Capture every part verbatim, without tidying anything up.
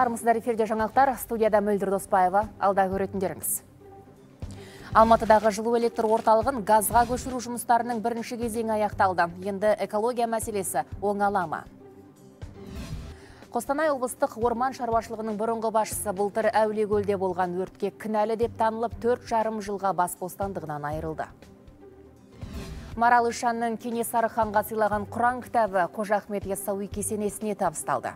Армысыздар, эфирде жаңалықтар, студияда Мөлдір Доспаева, алда көретіндеріңіз. Алматыдағы жылу электр орталығын газға көшіру жұмыстарының бірінші кезеңі аяқталды. Енді экология мәселесі оңала ма? Қостанай облыстық орман шаруашылығының бұрынғы басшысы былтыр Әулиекөлде болған өртке кінәлі деп танылып, төрт жарым жылға бас бостандығынан айырылды. Марал Ишанның Кенесары ханға сыйлаған Құран кітабы Қожа Ахмет Яссауи кесенесіне табысталды.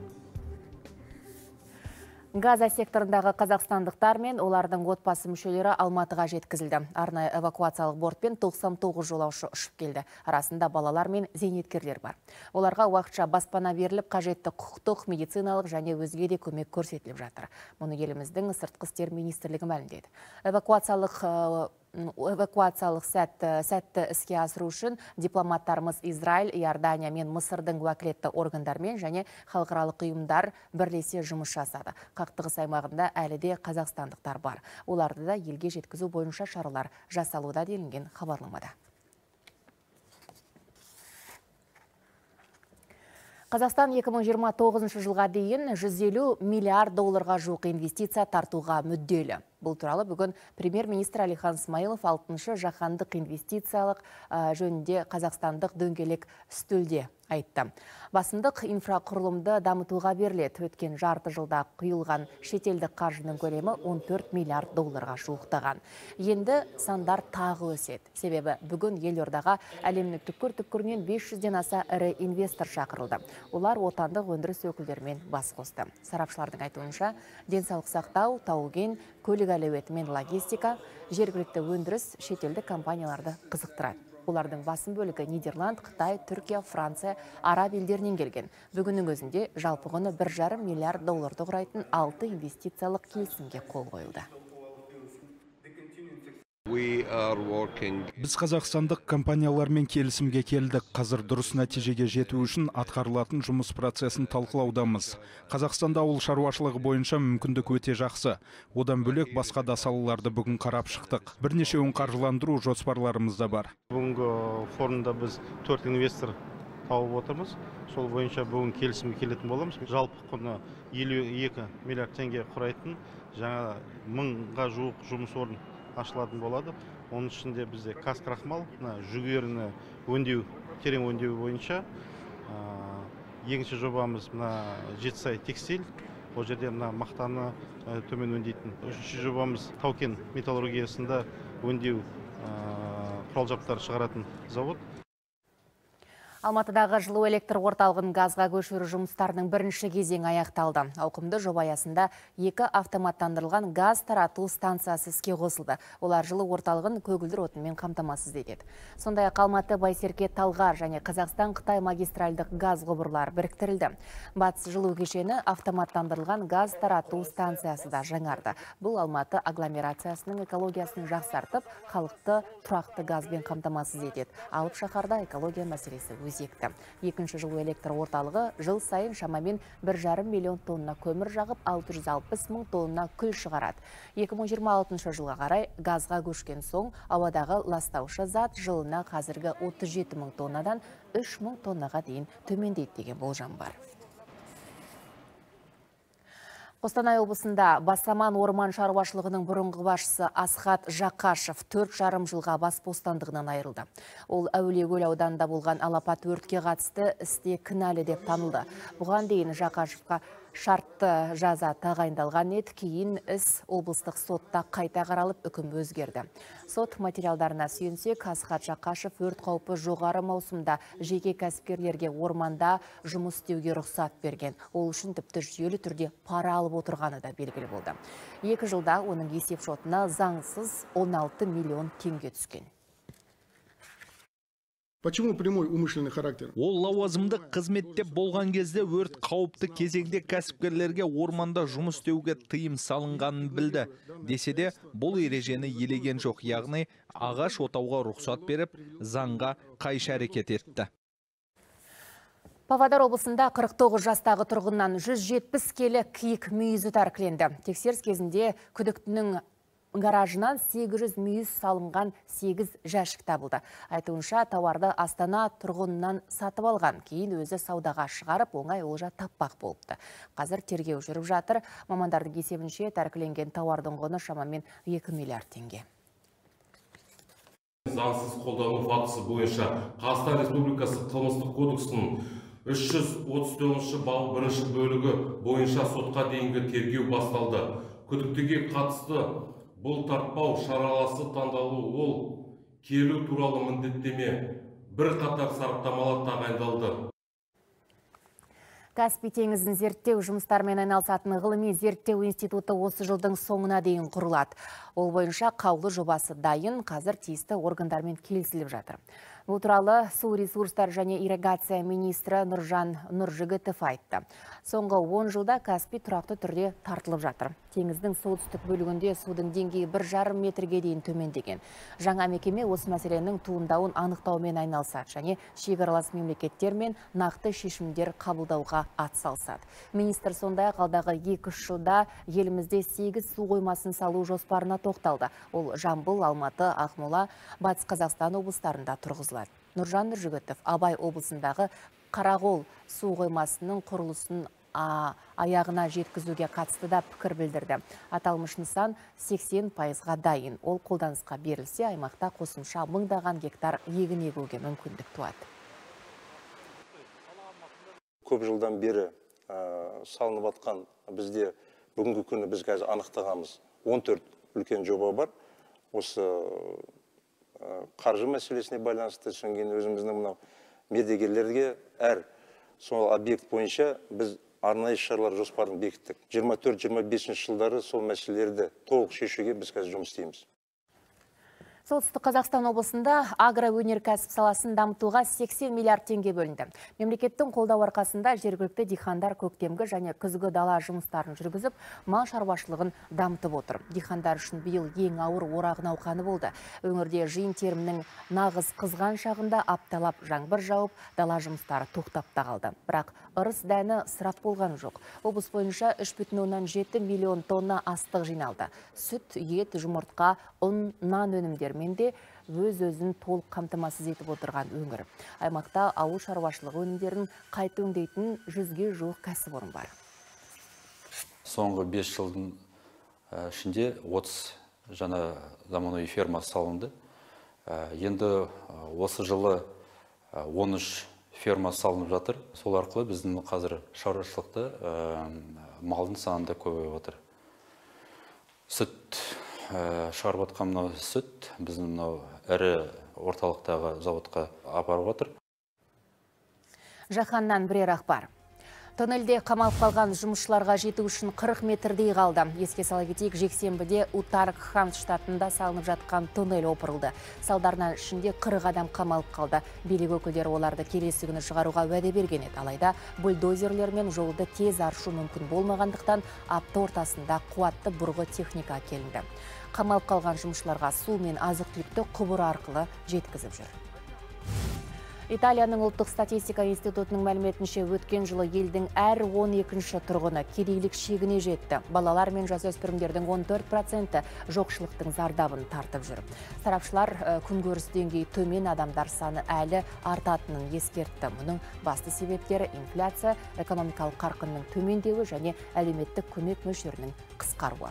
Газа секторындағы қазақстандықтар мен олардың отбасы мүшелері Алматыға жеткізілді. Арнайы эвакуациялық бортпен тоқсан тоғыз жолаушы ұшып келді. Арасында балалар мен зейнеткерлер бар. Оларға уақытша баспана беріліп, қажетті құқықтық, медициналық және өзге де көмек көрсетіліп жатыр. Мұны еліміздің сыртқы істер министрлігі мәлімдеді. Эвакуациялық эвакуациялық сәтті, сәтті іске асыру үшін дипломаттарымыз Израиль, Иордания мен Мысырдың уәкілетті органдармен және халықаралық ұйымдар бірлесе жұмыс жасады. Қақтығыс аймағында әлі де қазақстандықтар бар. Оларды да елге жеткізу бойынша шаралар жасалуда делінген хабарламада. Қазақстан екі мың жиырма тоғызыншы жылға дейін жүз елу миллиард долларға жуық инвестиция тартуға мүдделі. Бұл туралы бүгін премьер-министр Әлихан Смайылов алтыншы жаһандық инвестициялық жөнінде қазақстандық дөңгелек үстелде айтты. Басымдық инфрақұрылымды дамытуға беріледі. Өткен жарты жылда құйылған шетелдік қаржының көлемі он төрт миллиард долларға жуықтаған. Енді сандар тағы өседі. Себебі бүгін елордаға әлемнің түкпір-түкпірінен бес жүзден аса ірі инвестор шақырылды. Олар отандық өндіріс өкілдерімен бас қосты. Сарапшылардың айтуынша, денсаулық сақтау, тау-кен, көлік әлеуеті мен логистика, жергілікті өндіріс шетелдік компанияларды қызықтырады. Олардың басым бөлігі Нидерланд, Қытай, Түркия, Франция, Араб елдерінен келген. Бүгіннің өзінде жалпы құны бір жарым миллиард долларды құрайтын алты инвестициялық келісімге қол қойылды. Біз қазақстандық компаниялармен келісімге келдік. Қазір дұрыс нәтижеге жету үшін атқарылатын жұмыс процесін талқылаудамыз. Қазақстанда ауыл шаруашылығы бойынша мүмкіндік өте жақсы. Одан бөлек басқа да салаларды бүгін қарап шықтық. Бірнешеуін қаржыландыру жоспарларымызда бар. Бүгінгі форумда біз төрт инвестор тауып отырмыз. Сол бойынша бүгін келісімге келетін боламыз. Жалпы құны елу екі миллиард теңге құрайтын жаңа мыңға жуық жұмыс орын ашылатын болады. Оның ішінде бізде Қазкрахмал, жүгеріні өңдеу, терең өңдеу бойынша екінші жобамыз Жетісай текстиль, ол жерде мақтаны төмен өңдейтін. Үшінші жобамыз тау-кен металлургиясында өңдеу құрал-жабдықтар шығаратын завод. Алматыдағы жылу электр орталығын газға көшіру жұмыстарының бірінші кезеңі аяқталды. Ауқымды жоба аясында екі автоматтандырылған газ тарату станциясы іске қосылды. Олар жылу орталығын көгілдір отынмен қамтамасыз етеді. Сондай-ақ Алматы, Байсерке, Талғар және Қазақстан-Қытай магистральдық газ құбырлар біріктірілді. Батыс жылу кешені автоматтандырылған газ тарату станциясы да жаңарды. Бұл Алматы агломерациясының экологиясын жақсартып, халықты тұрақты газбен қамтамасыз етеді. Алып шаһарда экология мәселесі өзекті. Екінші жылу электр орталығы жыл сайын шамамен бір жарым миллион тонна көмір жағып, алты жүз алпыс мың тонна күл шығарады. екі мың жиырма алтыншы жылға қарай газға көшкен соң, ауадағы ластаушы зат жылына қазіргі отыз жеті мың тоннадан үш мың тоннаға дейін төмендейді деген болжам бар. Қостанай облысында Басаман орман шаруашылығының бұрынғы басшысы Асхат Жақашев төрт жарым жылға бас бостандығынан айырылды. Ол Әулиекөл ауданында болған алапат өртке қатысты істе кінәлі деп танылды. Бұған дейін Жақашевқа шартты жаза тағайындалған еді, кейін іс облыстық сотта қайта қаралып үкім өзгерді. Сот материалдарына сүйенсек, Асхат Жақашев өрт қаупі жоғары маусымда жеке кәсіпкерлерге орманда жұмыс істеуге рұқсат берген. Ол үшін тіпті жүйелі түрде пара алып отырғаны да белгілі болды. Екі жылда оның есеп шотына заңсыз он алты миллион теңге түскен. Почему прямой умышленный характер? Ол лауазымды қызметте болған кезде өрт қауіпті кезеңде кәсіпкерлерге орманда жұмыс істеуге тыйым салынғанын білді. Десе де, бұл ережені елеген жоқ, яғни ағаш отауға рұқсат беріп, заңға қайшы әрекет етті. Павлодар облысында қырық тоғыз жастағы тұрғыннан жүз жетпіс келі киік мүйізі тәркіленді. Тексеріс кезінде күдіктінің гаражынан сегіз жүз мүйіз салынған сегіз жәшік табылды. Айтуынша тауарды Астана тұрғынынан сатып алған, кейін өзі саудаға шығарып, оңай олжа таппақ болыпты. Қазір тергеу жүріп жатыр. Мамандардың есебінше тәркіленген тауардың құны шамамен екі миллиард теңге. Заңсыз қолдану фактісі бойынша Қазақстан Республикасы қылмыстық кодексінің үш жүз отыз тоғызыншы бабы бірінші бөлігі бойынша сотқа дейінгі тергеу басталды. Күдіктіге қатысты бұл тартпау шараласы таңдалу, ол келу туралы міндеттеме бір қатар сараптамалар тағайындалды. Каспий теңізін зерттеу жұмыстармен айналысатын ғылыми зерттеу институты осы жылдың соңына дейін құрылады. Ол бойынша қаулы жобасы дайын, қазір тиісті органдармен келісіліп жатыр. Бұл туралы су ресурстар және ирригация министрі Нұржан Нұржігітов айтты. Соңғы он жылда Каспий тұрақты түрде тартылып жатыр. Теңіздің солтүстік бөлігінде судың деңгейі бір жарым метрге дейін төмендеген. Жаңа мекеме осы мәселенің туындауын анықтаумен айналысады және шекаралас мемлекеттермен нақты шешімдер қабылдауға атсалысады. Министр сондай-ақ алдағы екі үш жылда елімізде сегіз су қоймасын салу жоспарына тоқталды. Ол Жамбыл, Алматы, Ақмола, Батыс Қазақстан облыстарында тұрғызылады. Нұржан Нұржігітов Абай облысындағы Қарақол су қоймасының құрылысын аяғына жеткізуге қатысты да пікір білдірді. Аталмыш нысан сексен пайызға дайын. Ол қолданысқа берілсе, аймақта қосымша мыңдаған гектар егін егуге мүмкіндік туады. Көп жылдан бері салынып атқан бізде бүгінгі күні біз қазір анықтағанымыз он төрт үлкен жоба бар. Осы қаржы мәселесіне байланысты шынген өзіміздің мынау мердігерлерге әр сол объект бойынша біз арнайы шаралар жоспарын бекіттік. жиырма төрт жиырма бесінші жылдары сол мәселелерді толық шешуге біз қазір жұмыс істейміз. Солтүстік Қазақстан облысында агроөнеркәсіп саласын дамытуға сексен миллиард теңге бөлінді. Мемлекеттің қолдау арқасында жергілікті диқандар көктемгі және күзгі дала жұмыстарын жүргізіп, мал шаруашылығын дамытып отыр. Диқандар үшін биыл ең ауыр орақ науқаны болды. Өңірде жиын терімнің нағыз қызған шағында апталап жаңбыр жауып, дала жұмыстары тоқтап та қалды. Бірақ ырыс дәні ысырап болған жоқ. Облыс бойынша үш бүтін оннан жеті миллион тонна астық жиналды. Сүт, ет, жұмыртқа, ұн, нан өнімдері менде өз-өзін толық қамтамасыз етіп отырған өңір. Аймақта ауыл шаруашылығы өнімдерін қайта өңдейтін жүзге жуық кәсіпорын бар. Соңғы бес жылдың ішінде отыз жаңа заманауи ферма салынды. Енді осы жылы он үш ферма салынып жатыр. Сол арқылы біздің қазір шаруашылықты малдың саны да көбейіп отыр. Сүт шығарып атқан мынау сүт біздің мынау ірі орталықтағы заводқа апарып отыр. Жаһаннан бірер ақпар. Тоннельде қамалып қалған жұмысшыларға жету үшін қырық метрдей қалды. Еске сала кетейік, жексенбіде Утаргхан штатында салынып жатқан тоннель опырылды. Салдарынан ішінде қырық адам қамалып қалды. Билік өкілдері оларды келесі күні шығаруға уәде берген еді. Алайда бульдозерлермен жолды тез аршу мүмкін болмағандықтан апта ортасында қуатты бұрғы техника келінді. Қамалып қалған жұмысшыларға су мен азық-түлікті құбыр арқылы жеткізіп жүр. Италияның ұлттық статистика институтының мәліметінше өткен жылы елдің әр он екінші тұрғыны кедейлік шегіне жетті. Балалар мен жасөспірімдердің он төрт проценті жоқшылықтың зардабын тартып жүр. Сарапшылар күнкөріс деңгейі төмен адамдар саны әлі артатынын ескертті. Мұның басты себептері инфляция, экономикалық қарқынның төмендеуі және әлеуметтік көмек мөлшерінің қысқаруы.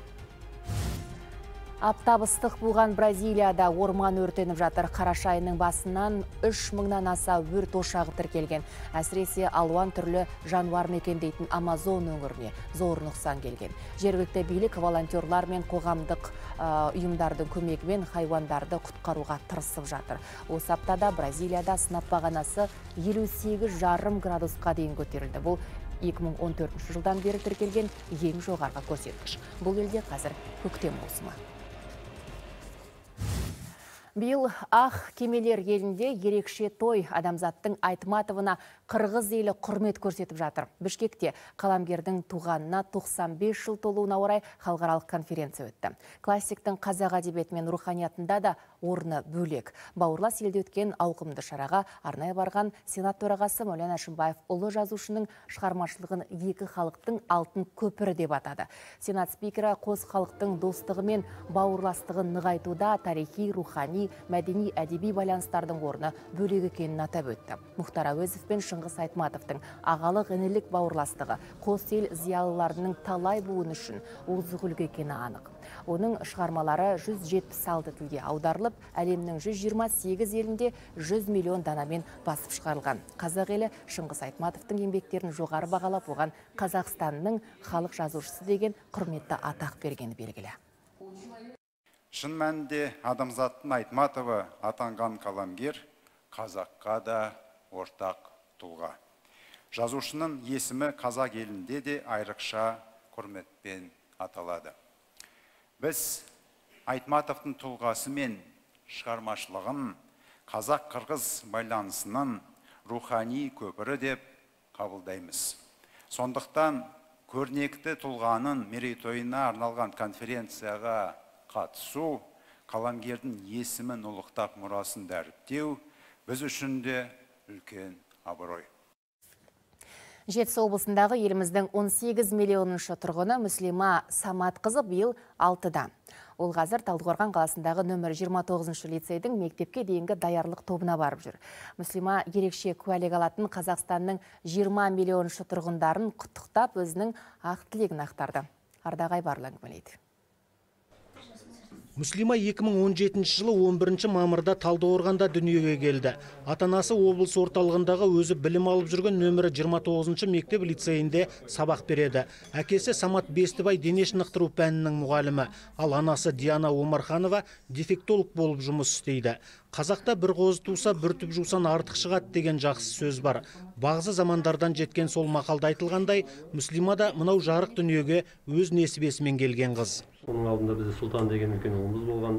Аптап ыстық болған Бразилияда орман өртеніп жатыр. Қараша айының басынан үш мыңнан аса өрт ошағы тіркелген. Әсіресе алуан түрлі жануар мекендейтін Амазон өңіріне зор нұқсан келген. Жергілікті билік волонтерлар мен қоғамдық ұйымдардың көмегімен хайуандарды құтқаруға тырысып жатыр. Осы аптада Бразилияда сынап бағанасы елу сегіз жарым градусқа дейін көтерілді. Бұл екі мың он төртінші жылдан бері тіркелген ең жоғарғы көрсеткіш. Бұл елде қазір көктем маусымы. Биыл ақ кемелер елінде ерекше той. Адамзаттың Айтматовына қырғыз елі құрмет көрсетіп жатыр. Бішкекте қаламгердің туғанына тоқсан бес жыл толуына орай халықаралық конференция өтті. Классиктің қазақ әдебиеті мен руханиятында да орны бөлек. Бауырлас елде өткен ауқымды шараға арнайы барған Сенат төрағасы Мәулен Әшімбаев ұлы жазушының шығармашылығын екі халықтың алтын көпірі деп атады. Сенат спикері қос халықтың достығы мен бауырластығын нығайтуда тарихи, рухани, мәдени әдеби байланыстардың орны бөлек екенін атап өтті. Мұхтар Әуезов пен Шыңғыс Айтматовтың ағалық інілік бауырластығы қос ел зиялыларының талай буын үшін озық үлгі екені анық. Оның шығармалары жүз жетпіс алты тілге аударылып, әлемнің жүз жиырма сегіз елінде жүз миллион данамен басып шығарылған. Қазақ елі Шыңғыс Айтматовтың еңбектерін жоғары бағалап, оған Қазақстанның халық жазушысы деген құрметті атақ бергені белгілі. Шын мәнінде адамзаттың Айтматовы атанған қаламгер қазаққа да ортақ тұлға. Жазушының есімі қазақ елінде де айрықша құрметпен аталады. Біз Айтматовтың тұлғасы мен шығармашылығын қазақ-қырғыз байланысының рухани көпірі деп қабылдаймыз. Сондықтан көрнекті тұлғаның мерейтойына арналған конференцияға қатысу, қаламгердің есімін ұлықтап мұрасын дәріптеу біз үшін де үлкен абырой. Жетісу облысындағы еліміздің он сегіз миллионыншы тұрғыны Мүслима Саматқызы биыл алтыда. Ол қазір Талдықорған қаласындағы нөмір жиырма тоғызыншы лицейдің мектепке дейінгі даярлық тобына барып жүр. Мүслима ерекше куәлік алатын Қазақстанның жиырма миллионыншы тұрғындарын құттықтап өзінің ақ тілегін ақтарды. Ардақ Айбарлы әңгімелейді. Мүслима екі мың он жетінші жылы он бірінші мамырда Талдықорғанда дүниеге келді. Ата-анасы облыс орталығындағы өзі білім алып жүрген нөмірі жиырма тоғызыншы мектеп лицейінде сабақ береді. Әкесі Самат Бестібай дене шынықтыру пәнінің мұғалімі, ал анасы Диана Омарханова дефектолог болып жұмыс істейді. Қазақта бір қозы туса, бір түп жусан артық шығады деген жақсы сөз бар. Бағзы замандардан жеткен сол мақалда айтылғандай, Мүслима да мынау жарық дүниеге өз несібесімен келген қыз. Оның алдында бізде Сұлтан деген үлкен ұлымыз болған.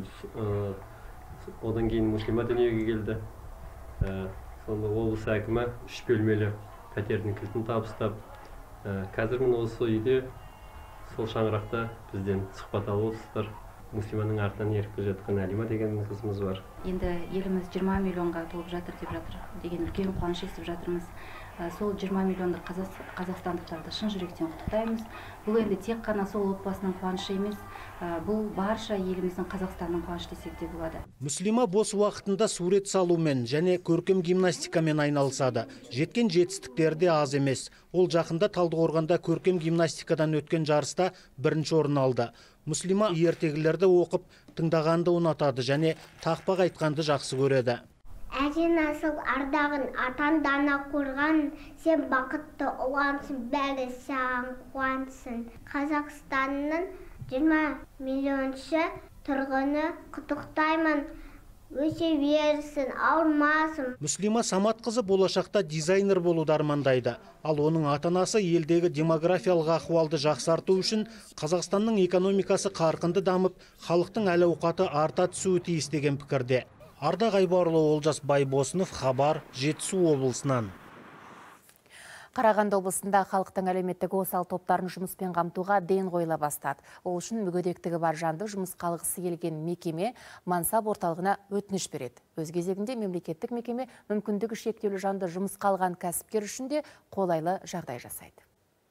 Одан кейін Мүслима дүниеге келді. Сонда облыс әкімі үш бөлмелі пәтердің кілтін табыстап, қазір міне осы үйде сол шаңырақта бізден сұхбат алып отырсыздар. Мүслиманың артынан еріп келе жатқан Әлима деген қызымыз бар. Енді еліміз жиырма миллионға толып жатыр деп жатыр деген үлкен қуаныш естіп жатырмыз. Сол жиырма миллионды қазақстандықтарды шын жүректен құттықтаймыз. Бұл енді тек қана сол отбасының қуанышы емес, бұл барша еліміздің Қазақстанның қуанышы десек те болады. Мүслима бос уақытында сурет салумен және көркем гимнастикамен айналысады. Жеткен жетістіктері де аз емес. Ол жақында Талдықорғанда көркем гимнастикадан өткен жарыста бірінші орын алды. Мүслима ертегілерді оқып, тыңдағанды ұнатады және тақпақ айтқанды жақсы көреді. Әжен асыл ардағын атан дана қорған, сен бақытты ұлансың, бәрі саған қуансын. Қазақстанның жиырма миллионшы тұрғыны құттықтаймын, өсе берсін, ауырмасын. Мүслима Саматқызы болашақта дизайнер болуды армандайды. Ал оның ата-анасы елдегі демографиялық ахуалды жақсарту үшін Қазақстанның экономикасы қарқынды дамып, халықтың әл-ауқаты арта түсуі тиіс деген пікірде. Ардақ Айбарлы, Олжас Байбосынов, Хабар, Жетісу облысынан. Қарағанды облысында халықтың әлеуметтік осал топтарын жұмыспен қамтуға ден қойыла бастады. Ол үшін мүгедектігі бар жанды жұмысқа алғысы келген мекеме Мансап орталығына өтініш береді. Өз кезегінде мемлекеттік мекеме мүмкіндігі шектеулі жанды жұмысқа алған кәсіпкер үшін де қолайлы жағдай жасайды.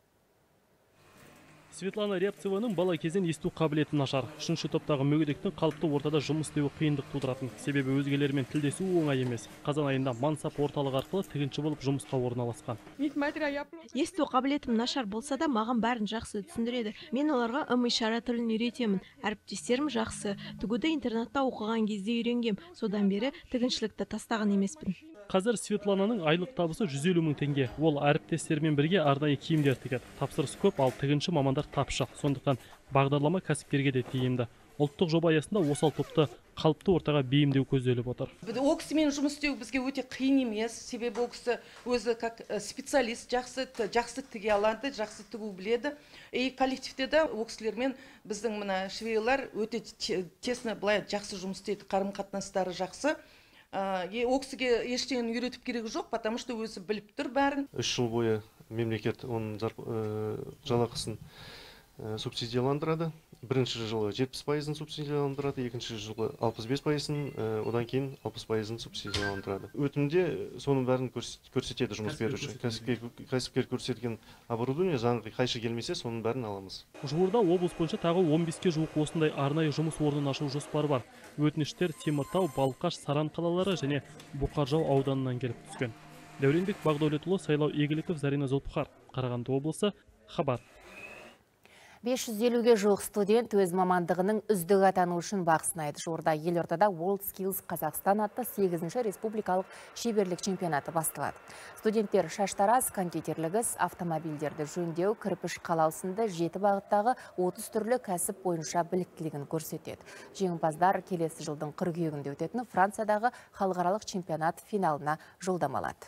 Светлана Рябцеваның бала кезден есту қабілеті нашар. Үшінші топтағы мүгедектің қалыпты ортада жұмыс істеуі қиындық тудыратын. Себебі өзгелермен тілдесу оңай емес. Қазан айында Мансап орталығы арқылы тігінші болып жұмысқа орналасқан. Есту қабілетім нашар болса да, маған бәрін жақсы түсіндіреді. Мен оларға ым-ишара тілін үйретемін. Әріптестерім жақсы. Тігуді интернатта оқыған кезде үйренгем. Содан бері тігіншілікті тастаған емеспін. Қазір Светлананың айлық табысы жүз елу мың теңге. Ол әріптестерімен бірге арнайы киімдер тігеді. Тапсырыс көп, ал тігінші мамандар тапшы. Сондықтан бағдарлама кәсіпкерге де тиімді. Ұлттық жоба аясында осал топты қалыпты ортаға бейімдеу көзделіп отыр. Ол кісімен жұмыс істеу бізге өте қиын емес, себебі ол кісі өзі как специалист, жақсы жақсы тіге алады, жақсы тігу біледі. И коллективте де ол кісілермен біздің мына швейлар өте тесно былай жақсы жұмыс істейді, қарым-қатынастары жақсы. Ол кісіге ештеңені үйретіп керегі жоқ, потому что өзі біліп тұр бәрін. Үш жыл бойы мемлекет оның жалақысын субсидияландырады. Бірінші жылы жетпіс пайызын субсидияландырады, екінші жылы алпыс бес пайызын, одан кейін алпыс пайызын субсидияландырады. Өтімде соның бәрін көрсетеді жұмыс беруші. Кәсіпкер көрсеткен оборудование заңға қайшы келмесе, соның бәрін аламыз. Жуырда облыс бойынша тағы он беске жуық осындай арнайы жұмыс орнын ашу жоспары бар. Өтініштер Теміртау, Балқаш, Саран қалалары және Бұқаржау ауданынан келіп түскен. Дәуренбек Бағдәулетұлы, Сайлау Игіліков, Зарина Зұлпықар, Қарағанды облысы, хабар. бес жүз елуге жуық студент өз мамандығының үздігі атану үшін бақ сынайды. Жуырда елордада World Skills Қазақстан атты сегізінші республикалық шеберлік чемпионаты басталады. Студенттер шаштараз, кондитерлік іс, автомобильдерді жөндеу, кірпіш қалау сынды жеті бағыттағы отыз түрлі кәсіп бойынша біліктілігін көрсетеді. Жеңімпаздар келесі жылдың қыркүйегінде өтетін Франциядағы халықаралық чемпионат финалына жолдама алады.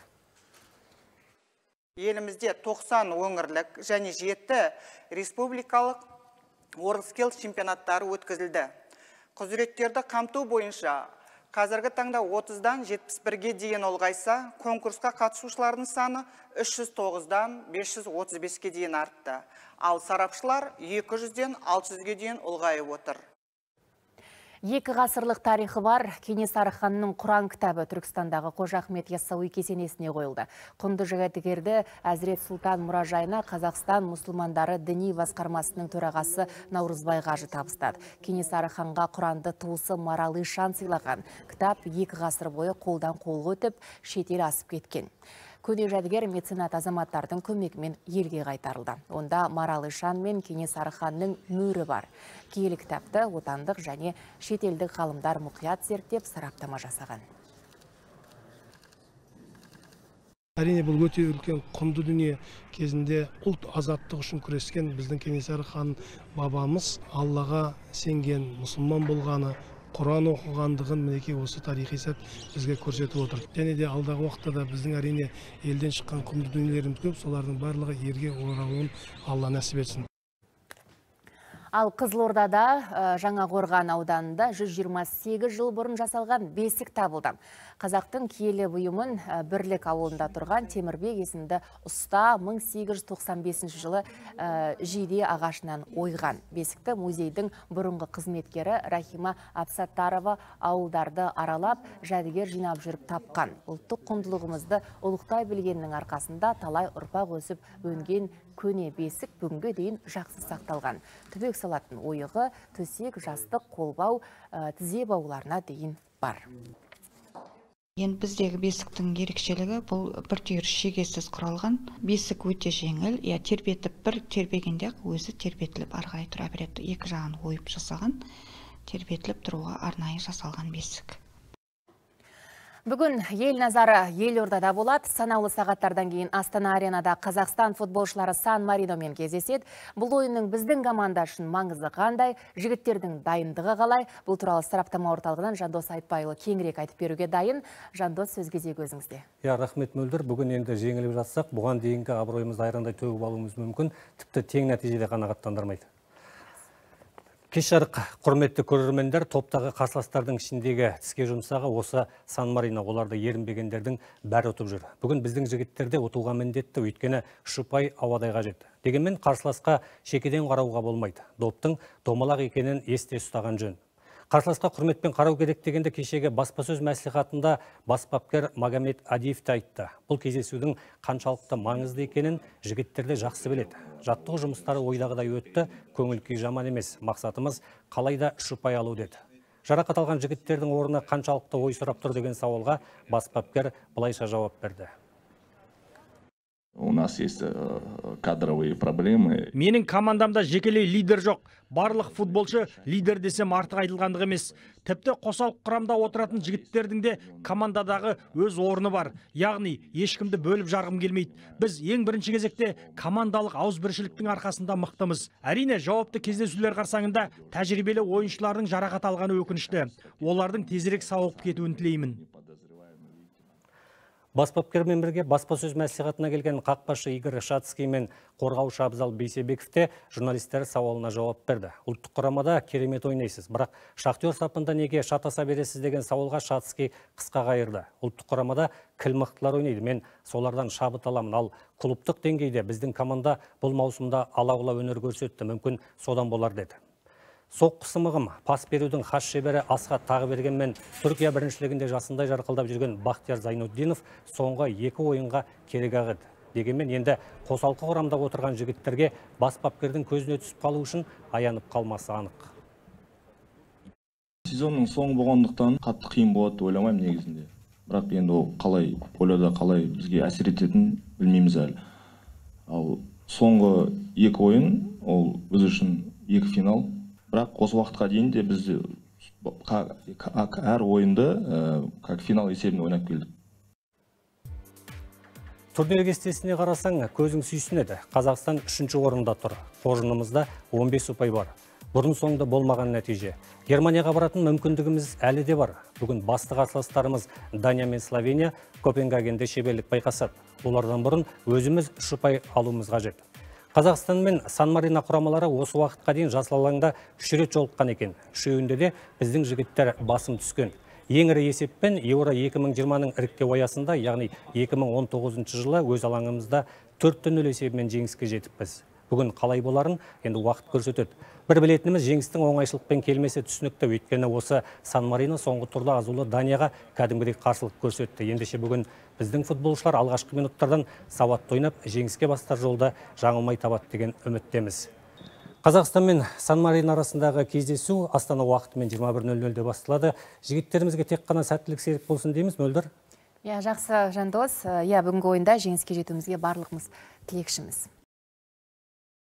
Елімізде тоқсан өңірлік және жеті республикалық World Skills чемпионаттары өткізілді. Құзыреттерді қамту бойынша қазіргі таңда отыздан жетпіс бірге дейін ұлғайса, конкурсқа қатысушылардың саны үш жүз тоғыздан бес жүз отыз беске дейін артты. Ал сарапшылар екі жүзден алты жүзге дейін ұлғайып отыр. Екі ғасырлық тарихы бар Кенесары ханның Құран кітабы Түркістандағы Қожа Ахмет Яссауи кесенесіне қойылды. Құнды жәдігерді Әзірет Сұлтан мұражайына Қазақстан мұсылмандары діни басқармасының төрағасы Наурызбай Қажы табыстады. Кенесары ханға Құранды туысы Маралы Шан сыйлаған. Кітап екі ғасыр бойы қолдан қолға өтіп, шетел асып кеткен. Көне жәдігер меценат азаматтардың көмегімен елге қайтарылды. Онда Маралы Шан мен Кенесары ханның мөрі бар. Киелі кітапты отандық және шетелдік ғалымдар мұқият зерттеп сараптама жасаған. Әрине бұл өте үлкен құнды дүние. Кезінде ұлт азаттық үшін күрескен біздің Кенесары хан бабамыз Аллаға сенген, мұсылман болғаны, Құран оқығандығын мінекей осы тарихи сәт бізге көрсетіп отыр. Және де алдағы уақытта да біздің әрине елден шыққан құнды дүниелеріміз көп, солардың барлығы елге оралуын Алла нәсіп етсін. Ал Қызылордада Жаңақорған ауданында жүз жиырма сегіз жыл бұрын жасалған бесік табылды. Қазақтың киелі бұйымын Бірлік ауылында тұрған Темірбек есімді ұста мың сегіз жүз тоқсан бесінші жылы жиде ағашынан ойған. Бесікті музейдің бұрынғы қызметкері Рахима Апсаттарова ауылдарды аралап, жәдігер жинап жүріп тапқан. Ұлттық құндылығымызды ұлықтай білгеннің арқасында талай ұрпақ өсіп өнген көне бесік бүгінге дейін жақсы сақталған. Түбек салатын ойығы, төсек, жастық, қолбау, тізе бауларына дейін бар. Енді біздегі бесіктің ерекшелігі бұл бір түйір шегесіз құралған. Бесік өте жеңіл, я тербетіп бір тербегенде өзі тербетіліп арғай тұра береді. Екі жағын ойып жасаған, тербетіліп тұруға арнайы жасалған бесік. Бүгін ел назары елордада болады. Санаулы сағаттардан кейін Астана аренада Қазақстан футболшылары Сан-Мариномен кездеседі. Бұл ойынның біздің команда үшін маңызы қандай, жігіттердің дайындығы қалай? Бұл туралы сараптама орталығынан Жандос Айтбайұлы кеңірек айтып беруге дайын. Жандос, сөз кезегі өзіңізде. Я, рахмет Мөлдір. Бүгін енді жеңіліп жатсақ, бұған дейінгі абыройымызды айрандай төгіп алуымыз мүмкін, тіпті тең нәтижеде қанағаттандырмайды. Кеш жарық, құрметті көрермендер, топтағы қарсыластардың ішіндегі тіске жұмсағы осы Сан-Марино, оларды ерінбегендердің бәрі ұтып жүр. Бүгін біздің жігіттерде ұтуға міндетті, өйткені шыпай ауадай қажет. Дегенмен қарсыласқа шекеден қарауға болмайды. Доптың домалақ екенін есте ұстаған жөн. Қарсыласқа құрметпен қарау керек дегенде кешегі баспасөз мәслихатында бас бапкер Магомед Адиев те айтты. Бұл кездесудің қаншалықты маңызды екенін жігіттерде жақсы біледі. Жаттығу жұмыстары ойдағыдай өтті, көңіл күй жаман емес. Мақсатымыз қалайда шыпай алу деді. Жарақат алған жігіттердің орнына қаншалықты ой сұрап тұр деген сауалға бас бапкер былайша жауап берді. У нас есть кадровые проблемы. Менің командамда жекелей лидер жоқ. Барлық футболшы лидер десем артық айтылғандық емес. Тіпті қосалқы құрамда отыратын жігіттердің де командадағы өз орны бар. Яғни ешкімді бөліп жарғым келмейді. Біз ең бірінші кезекте командалық ауызбіршіліктің арқасында мықтымыз. Әрине, жауапты кездесулер қарсаңында тәжірибелі ойыншылардың жарақат алғаны өкінішті. Олардың тезірек сауығып кетуін тілеймін. Бас бапкермен бірге баспасөз мәслихатына келген қақпашы Игорь Шацкий мен қорғаушы Абзал Бейсебеков те журналистер сауалына жауап берді. Ұлттық құрамада керемет ойнайсыз, бірақ Шахтер сапында неге шатаса бересіз деген сауалға Шацкий қысқа қайырды. Ұлттық құрамада кіл мықтылар ойнайды, мен солардан шабыт аламын, ал клубтық деңгейде біздің команда бұл маусымда ала-құла өнер көрсетті, мүмкін содан болар деді. Соққысы мығым, пас берудің хас шебері Асхат Тағыбергенмен Түркия біріншілігінде жасындай жарқылдап жүрген Бахтияр Зайнутдинов соңғы екі ойынға керек ағыды. Дегенмен енді қосалқы құрамда отырған жігіттерге бас бапкердің көзіне түсіп қалу үшін аянып қалмасы анық. Сезонның соңы болғандықтан қатты қиын болады деп ойламаймын негізінде. Бірақ енді ол қалай ойларда қалай бізге әсер ететінін білмейміз әлі. Ал соңғы екі ойын ол біз үшін екі финал. Бірақ осы уақытқа дейін де біз әр ойынды как финал есебінде ойнап келдік. Турнир кестесіне қарасаң, көзің сүйсінеді. Қазақстан үшінші орында тұр. Қоржынымызда он бес ұпай бар. Бұрын соңды болмаған нәтиже. Германияға баратын мүмкіндігіміз әлі де бар. Бүгін басты қарсыластарымыз Дания мен Словения Копенгагенде шеберлік байқасады. Олардан бұрын өзіміз үш ұпай алуымыз қажет. Қазақстан мен Сан-Марино құрамалары осы уақытқа дейін жасыл алаңда үш рет жолыққан екен. Үшеуінде де біздің жігіттер басым түскен. Ең ірі есеппен Еуро екі мың жиырманың іріктеу аясында, яғни екі мың он тоғызыншы жылы өз алаңымызда төрт те нөл есебімен жеңіске жетіппіз. Бүгін қалай боларын енді уақыт көрсетеді. Бір білетініміз жеңістің оңайшылықпен келмесе түсінікті, өйткені осы Сан-Марино соңғы турда азулы Данияға кәдімгідей қарсылық көрсетті. Ендеше бүгін біздің футболшылар алғашқы минуттардан сауатты ойнап, жеңіске бастар жолда жаңылмай табады деген үміттеміз. Қазақстан мен Сан-Марино арасындағы кездесу Астана уақытымен жиырма бір нөл нөлде басталады. Жігіттерімізге тек қана сәттілік серік болсын дейміз, Мөлдір. Я, жақсы, Жандос. Я, бүгінгі ойында жеңіске жетуімізге барлығымыз тілекшіміз.